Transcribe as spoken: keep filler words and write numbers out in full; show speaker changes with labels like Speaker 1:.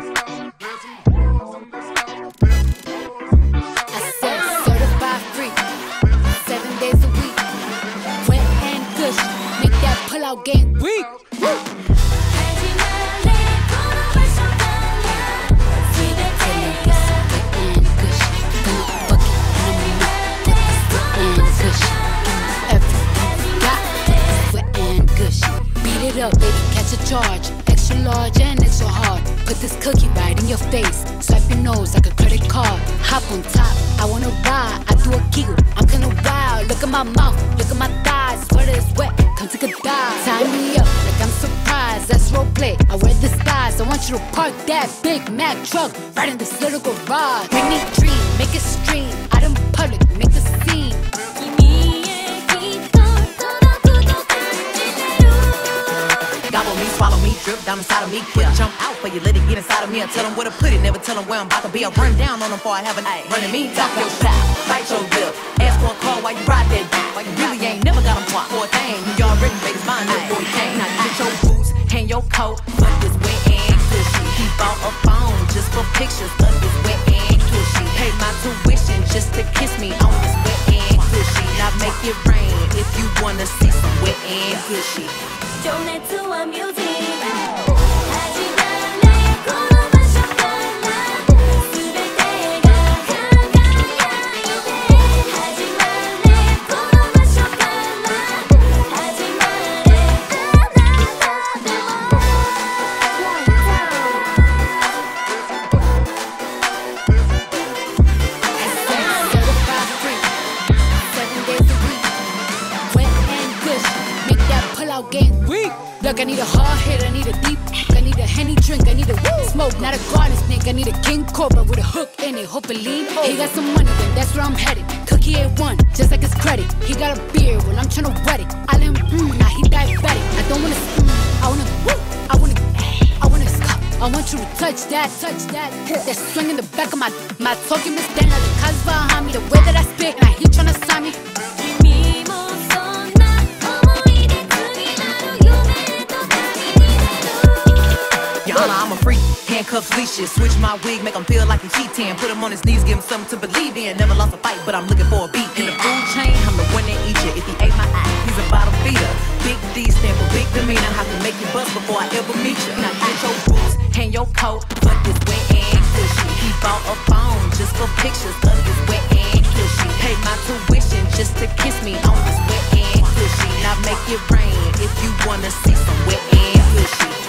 Speaker 1: Game weak. Beat it up, baby, catch a charge. Extra large and extra hard. Put this cookie right in your face. Swipe your nose like a credit card. Hop on top, I wanna ride. I do a giggle, I'm kinda wild. Look at my mouth, look at my thighs. Sweater is wet, come take a dive. Tie me up like I'm surprised. That's roleplay, I wear disguise. I want you to park that Big Mac truck right in this little garage. Make me dream, make it stream. Out in public, make the scene.
Speaker 2: Gobble me, swallow me, drip down inside of me. Quick jump out for you, let it get inside of me. I tell them where to put it, never tell them where I'm about to be. I run down on them before I have an eye. Running me, talk your shot, bite your lip. Ask for a call while you ride that dick. While you really ain't never got them swap for a thing. You already made his mind up before he came. Now get your boots, hang your coat, but this wet and cushy. He bought a phone just for pictures of this wet and cushy. Pay my tuition just to kiss me on this wet and cushy. Now make it rain if you wanna see some wet and cushy.
Speaker 3: Donate to our music.
Speaker 1: Look, I need a hard hit, I need a deep, I need a Henny drink, I need a woo smoke, not a garden snake. I need a king cobra with a hook in it, hope it lean over. He got some money, then that's where I'm headed. Cookie A one, just like his credit. He got a beard, well I'm tryna wet it. I let him mmm, now he diabetic. I don't wanna mmm, I wanna woo, I wanna, I wanna cup. I want you to touch that, touch that. That swing in the back of my, my talking Miss Dana. The cuz behind me, the way that I spit, now he tryna sign me.
Speaker 2: I'm a freak, handcuffs, leashes. Switch my wig, make him feel like a cheatin'. Put him on his knees, give him something to believe in. Never lost a fight, but I'm looking for a beat. In the food chain, I'm the one that eat you. If he ate my eye, he's a bottom feeder. Big D stand for big demeanor. I can make you bust before I ever meet you. Now get your boots, hang your coat, but this wet and cushy. He bought a phone just for pictures of this wet and cushy. Pay my tuition just to kiss me on this wet and cushy. Now make it rain if you wanna see some wet and cushy.